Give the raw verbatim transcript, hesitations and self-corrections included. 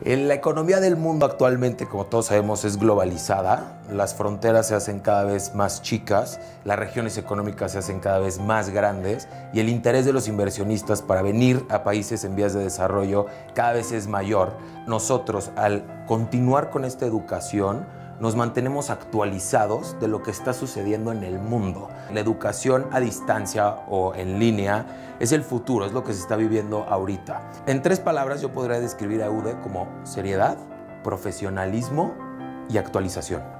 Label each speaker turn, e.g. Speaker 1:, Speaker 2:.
Speaker 1: La economía del mundo actualmente, como todos sabemos, es globalizada. Las fronteras se hacen cada vez más chicas, las regiones económicas se hacen cada vez más grandes y el interés de los inversionistas para venir a países en vías de desarrollo cada vez es mayor. Nosotros, al continuar con esta educación, nos mantenemos actualizados de lo que está sucediendo en el mundo. La educación a distancia o en línea es el futuro, es lo que se está viviendo ahorita. En tres palabras yo podría describir a U D E como seriedad, profesionalismo y actualización.